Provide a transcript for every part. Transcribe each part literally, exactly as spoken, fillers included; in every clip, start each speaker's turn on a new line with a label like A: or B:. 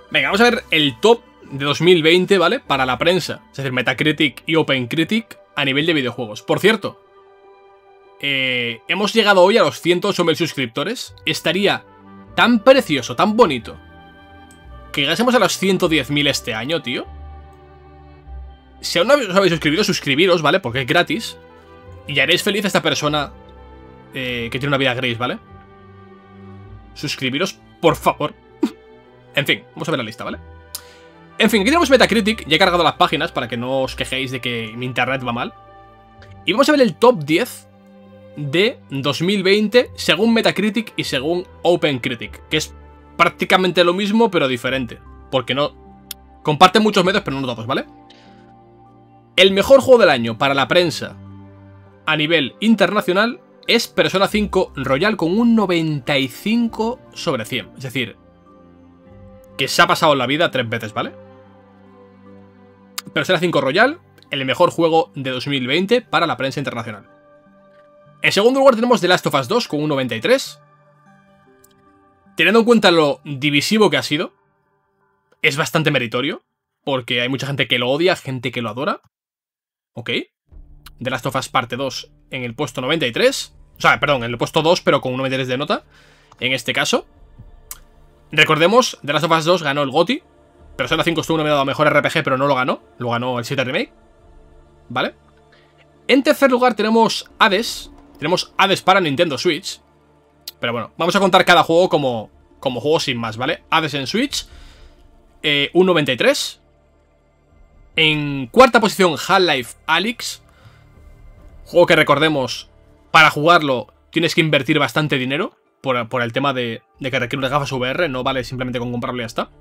A: Venga, vamos a ver el top de dos mil veinte, ¿vale? Para la prensa, es decir, Metacritic y OpenCritic a nivel de videojuegos. Por cierto, eh, hemos llegado hoy a los ciento ocho mil suscriptores. Estaría tan precioso, tan bonito, que llegásemos a los ciento diez mil este año, tío. Si aún no os habéis suscribido, suscribiros, ¿vale? Porque es gratis. Y haréis feliz a esta persona eh, que tiene una vida gris, ¿vale? Suscribiros, por favor. En fin, vamos a ver la lista, ¿vale? En fin, aquí tenemos Metacritic. Ya he cargado las páginas para que no os quejéis de que mi internet va mal. Y vamos a ver el top diez de dos mil veinte según Metacritic y según OpenCritic, que es prácticamente lo mismo, pero diferente. Porque no... comparten muchos medios, pero no todos, ¿vale? El mejor juego del año para la prensa a nivel internacional es Persona cinco Royal con un noventa y cinco sobre cien. Es decir, que se ha pasado la vida tres veces, ¿vale? Persona cinco Royal, el mejor juego de dos mil veinte para la prensa internacional. En segundo lugar tenemos The Last of Us dos con un noventa y tres. Teniendo en cuenta lo divisivo que ha sido, es bastante meritorio, porque hay mucha gente que lo odia, gente que lo adora. Ok. The Last of Us parte dos en el puesto noventa y tres. O sea, perdón, en el puesto dos, pero con un noventa y tres de nota. En este caso. Recordemos, The Last of Us dos ganó el GOTY. Persona cinco estuvo nominado a Mejor R P G, pero no lo ganó. Lo ganó el siete Remake. ¿Vale? En tercer lugar tenemos Hades. Tenemos Hades para Nintendo Switch. Pero bueno, vamos a contar cada juego como, como juego sin más, ¿vale? Hades en Switch. Eh, un noventa y tres. En cuarta posición, Half-Life Alyx. Juego que recordemos, para jugarlo tienes que invertir bastante dinero. Por, por el tema de, de que requiere unas gafas V R. No vale simplemente con comprarlo y ya está.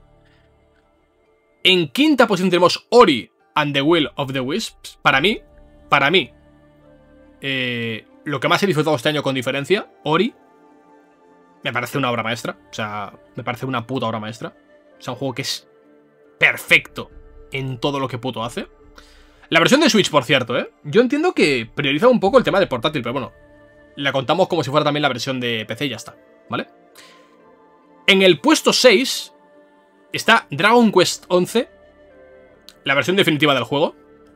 A: En quinta posición tenemos Ori and the Will of the Wisps. Para mí, para mí, eh, lo que más he disfrutado este año con diferencia, Ori, me parece una obra maestra. O sea, me parece una puta obra maestra. O sea, un juego que es perfecto en todo lo que puto hace. La versión de Switch, por cierto, ¿eh? Yo entiendo que prioriza un poco el tema de portátil, pero bueno, la contamos como si fuera también la versión de P C y ya está, ¿vale? En el puesto seis está Dragon Quest once, la versión definitiva del juego,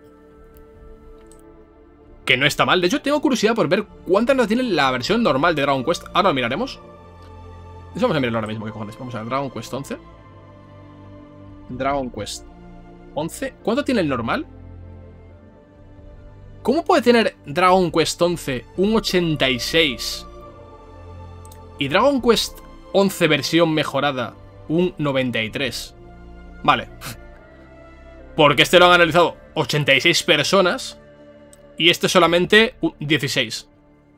A: que no está mal. De hecho, tengo curiosidad por ver cuántas notas tiene la versión normal de Dragon Quest. Ahora lo miraremos. Eso vamos a mirarlo ahora mismo, ¿qué cojones? Vamos a ver, Dragon Quest once. Dragon Quest once. ¿Cuánto tiene el normal? ¿Cómo puede tener Dragon Quest once un ochenta y seis y Dragon Quest once versión mejorada un noventa y tres? Vale. Porque este lo han analizado ochenta y seis personas y este solamente dieciséis.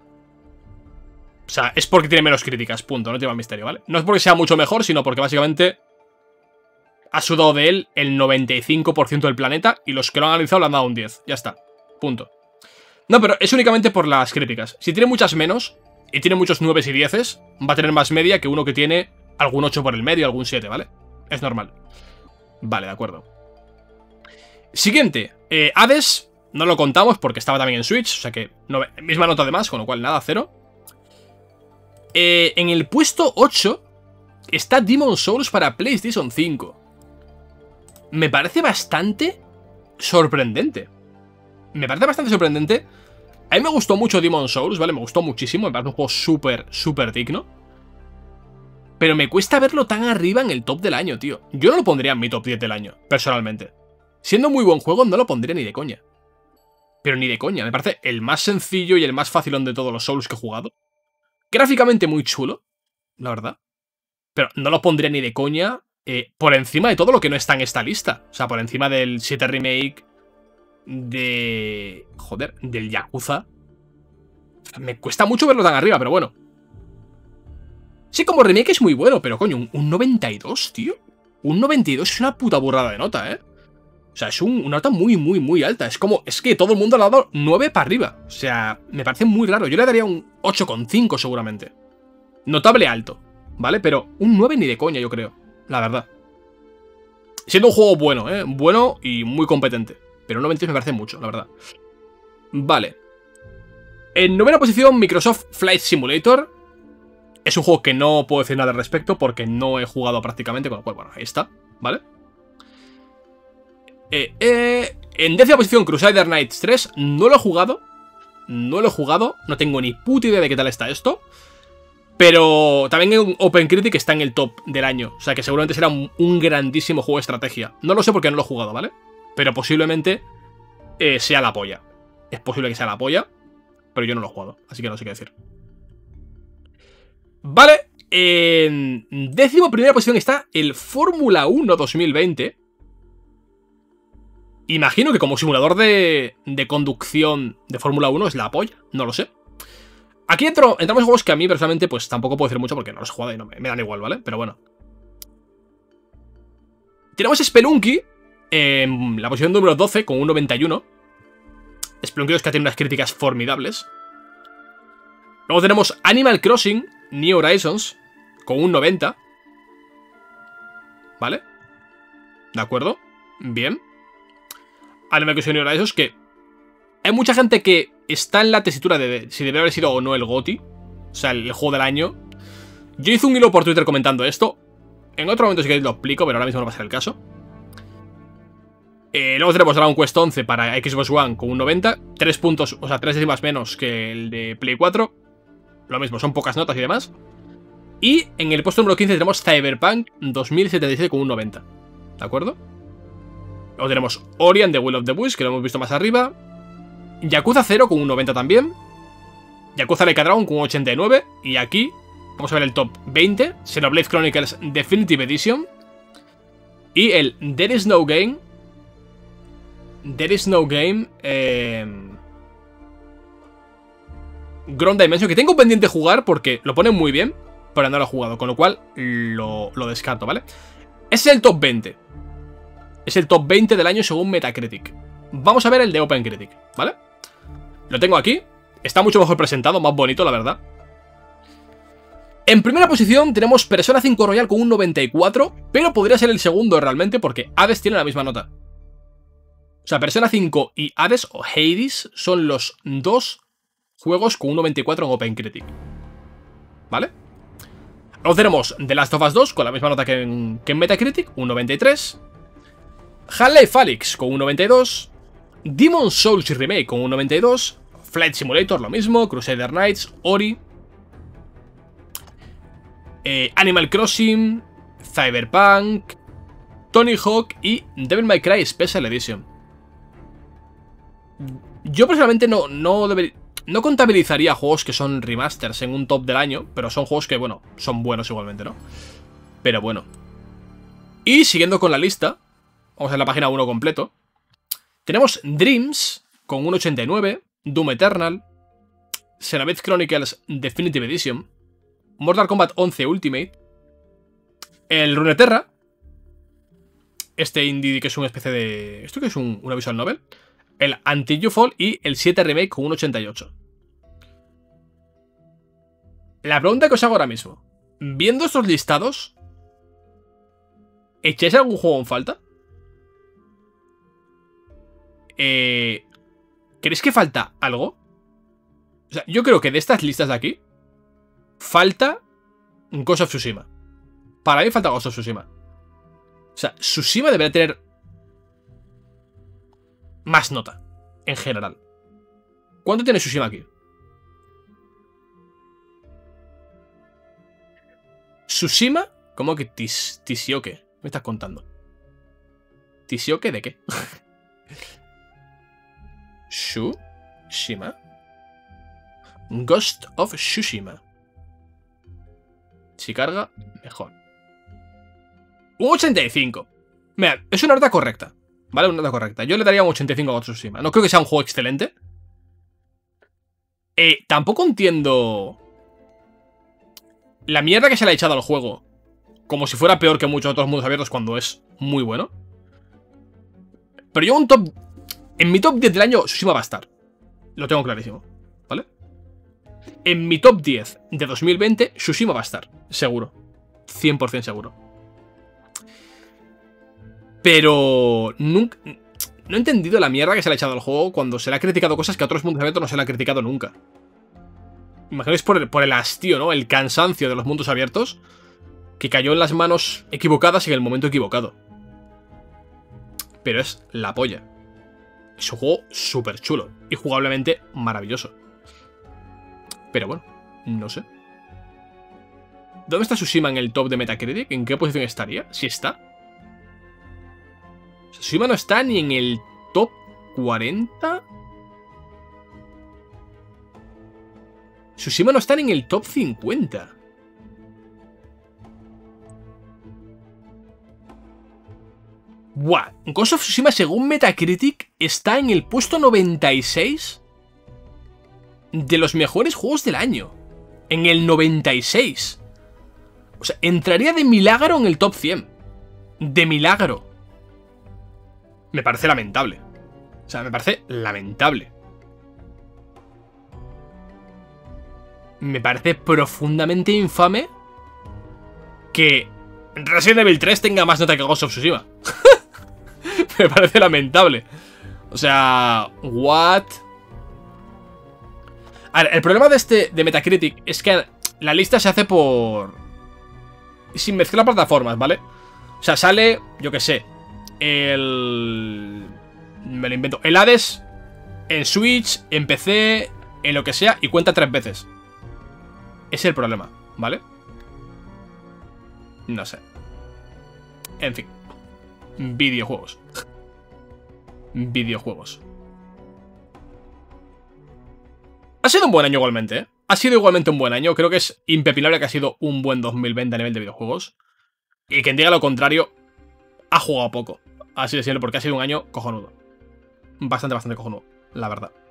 A: O sea, es porque tiene menos críticas, punto, no tiene más misterio, ¿vale? No es porque sea mucho mejor, sino porque básicamente ha sudado de él el noventa y cinco por ciento del planeta y los que lo han analizado le han dado un diez. Ya está, punto. No, pero es únicamente por las críticas. Si tiene muchas menos y tiene muchos nueve y diez, va a tener más media que uno que tiene algún ocho por el medio, algún siete, ¿vale? Es normal. Vale, de acuerdo. Siguiente, eh, Hades, no lo contamos porque estaba también en Switch, o sea que no, misma nota de más, con lo cual nada, cero. Eh, en el puesto ocho está Demon's Souls para PlayStation cinco. Me parece bastante sorprendente. Me parece bastante sorprendente. A mí me gustó mucho Demon's Souls, ¿vale? Me gustó muchísimo, me parece un juego súper, súper digno. Pero me cuesta verlo tan arriba en el top del año, tío. Yo no lo pondría en mi top diez del año, personalmente. Siendo muy buen juego, no lo pondría ni de coña. Pero ni de coña, me parece el más sencillo y el más facilón de todos los Souls que he jugado. Gráficamente muy chulo, la verdad. Pero no lo pondría ni de coña eh, por encima de todo lo que no está en esta lista. O sea, por encima del siete Remake, de... joder, del Yakuza. Me cuesta mucho verlo tan arriba, pero bueno. Sí, como remake es muy bueno, pero coño, un, un noventa y dos, tío. Un noventa y dos es una puta burrada de nota, ¿eh? O sea, es un, una nota muy, muy, muy alta. Es como, es que todo el mundo le ha dado nueve para arriba. O sea, me parece muy raro. Yo le daría un ocho coma cinco seguramente. Notable alto, ¿vale? Pero un nueve ni de coña, yo creo. La verdad. Siendo un juego bueno, ¿eh? Bueno y muy competente. Pero un noventa y dos me parece mucho, la verdad. Vale. En novena posición, Microsoft Flight Simulator. Es un juego que no puedo decir nada al respecto porque no he jugado prácticamente, con lo cual, bueno, ahí está, ¿vale? Eh, eh, en décima posición, Crusader Knights tres. No lo he jugado. No lo he jugado. No tengo ni puta idea de qué tal está esto. Pero también en OpenCritic está en el top del año. O sea que seguramente será un, un grandísimo juego de estrategia. No lo sé porque no lo he jugado, ¿vale? Pero posiblemente eh, sea la polla. Es posible que sea la polla. Pero yo no lo he jugado. Así que no sé qué decir. Vale. En décima primera posición está el Fórmula uno dos mil veinte. Imagino que como simulador de, de conducción de Fórmula uno es la polla. No lo sé. Aquí entro, entramos en juegos que a mí personalmente pues tampoco puedo decir mucho porque no los he jugado y no me, me dan igual, ¿vale? Pero bueno. Tenemos Spelunky en la posición número doce con un noventa y uno. Spelunky dos que tiene unas críticas formidables. Luego tenemos Animal Crossing New Horizons con un noventa. ¿Vale? ¿De acuerdo? Bien. Animal Crossing New Horizons que... Hay mucha gente que está en la tesitura de si debería haber sido o no el GOTY. O sea, el juego del año. Yo hice un hilo por Twitter comentando esto. En otro momento si queréis lo explico, pero ahora mismo no va a ser el caso. Eh, luego tenemos Dragon Quest once para Xbox One con un noventa. Tres puntos, o sea, tres décimas menos que el de Play cuatro. Lo mismo, son pocas notas y demás. Y en el puesto número quince tenemos Cyberpunk dos mil setenta y siete con un noventa. ¿De acuerdo? Luego tenemos Ori and the Will of the Wisps, que lo hemos visto más arriba. Yakuza cero con un noventa también. Yakuza Like a Dragon con un ochenta y nueve. Y aquí vamos a ver el top veinte. Xenoblade Chronicles Definitive Edition. Y el There is no Game. There is no Game. Eh... Ground Dimension, que tengo pendiente jugar porque lo ponen muy bien, pero no lo he jugado. Con lo cual lo, lo descarto, ¿vale? Ese es el top veinte. Es el top veinte del año según Metacritic. Vamos a ver el de OpenCritic, ¿vale? Lo tengo aquí. Está mucho mejor presentado, más bonito, la verdad. En primera posición tenemos Persona cinco Royal con un noventa y cuatro, pero podría ser el segundo realmente porque Hades tiene la misma nota. O sea, Persona cinco y Hades o Hades son los dos juegos con un noventa y cuatro en OpenCritic. ¿Vale? Luego tenemos The Last of Us dos con la misma nota que en, que en Metacritic, un noventa y tres. Half-Life Alyx con un noventa y dos. Demon's Souls Remake con un noventa y dos. Flight Simulator lo mismo. Crusader Knights, Ori. Eh, Animal Crossing, Cyberpunk, Tony Hawk y Devil May Cry Special Edition. Yo personalmente no, no, deber, no contabilizaría juegos que son remasters en un top del año, pero son juegos que, bueno, son buenos igualmente, ¿no? Pero bueno. Y siguiendo con la lista, vamos a la página uno completo. Tenemos Dreams con un ochenta y nueve, Doom Eternal, Xenoblade Chronicles Definitive Edition, Mortal Kombat once Ultimate, el Runeterra, este indie que es una especie de... ¿Esto qué es? Un, una visual novel. El Until You Fall y el siete Remake con un ochenta y ocho. La pregunta que os hago ahora mismo, viendo estos listados, ¿echáis algún juego en falta? Eh, ¿Creéis que falta algo? O sea, yo creo que de estas listas de aquí falta Ghost of Tsushima. Para mí falta Ghost of Tsushima. O sea, Tsushima debería tener más nota, en general. ¿Cuánto tiene Tsushima aquí? Tsushima, ¿cómo que tis, Tisioke? ¿Me estás contando? ¿Tisioke de qué? Tsushima. Ghost of Tsushima. Si carga, mejor. Un ochenta y cinco. Mira, es una nota correcta. ¿Vale? Una nota correcta. Yo le daría un ochenta y cinco a Ghost of Tsushima. No creo que sea un juego excelente. Eh, tampoco entiendo la mierda que se le ha echado al juego. Como si fuera peor que muchos otros mundos abiertos cuando es muy bueno. Pero yo un top... En mi top diez del año, Tsushima va a estar. Lo tengo clarísimo. ¿Vale? En mi top diez de dos mil veinte, Tsushima va a estar. Seguro. cien por cien seguro. Pero... Nunca... No he entendido la mierda que se le ha echado al juego cuando se le ha criticado cosas que a otros mundos abiertos no se le ha criticado nunca. Imagino que es por el, por el hastío, ¿no? El cansancio de los mundos abiertos, que cayó en las manos equivocadas y en el momento equivocado. Pero es la polla. Es un juego súper chulo y jugablemente maravilloso. Pero bueno, no sé. ¿Dónde está Tsushima en el top de Metacritic? ¿En qué posición estaría? Si está. Tsushima no está ni en el top cuarenta. Tsushima no está ni en el top cincuenta. Buah, Ghost of Tsushima según Metacritic está en el puesto noventa y seis de los mejores juegos del año. En el noventa y seis. O sea, entraría de milagro en el top cien. De milagro. Me parece lamentable. O sea, me parece lamentable. Me parece profundamente infame que Resident Evil tres tenga más nota que Ghost of Tsushima. Me parece lamentable. O sea, what? A ver, el problema de este de Metacritic es que la lista se hace por... sin mezclar plataformas, ¿vale? O sea, sale, yo qué sé, el... me lo invento. El Hades en Switch, en P C, en lo que sea, y cuenta tres veces. Ese es el problema, ¿vale? No sé. En fin. Videojuegos. Videojuegos. Ha sido un buen año igualmente, ¿eh? Ha sido igualmente un buen año. Creo que es impepinable que ha sido un buen dos mil veinte a nivel de videojuegos. Y quien diga lo contrario, ha jugado poco. Así de simple, porque ha sido un año cojonudo. Bastante, bastante cojonudo, la verdad.